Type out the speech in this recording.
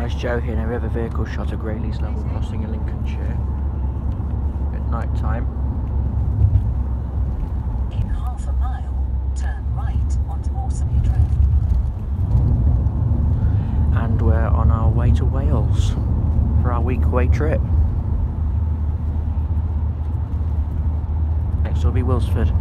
Nice Joe here, and we have a vehicle shot at Greylees level crossing in Lincolnshire at night time. In half a mile, turn right onto Orsony Drift. And we're on our way to Wales for our week away trip. Next will be Wilsford.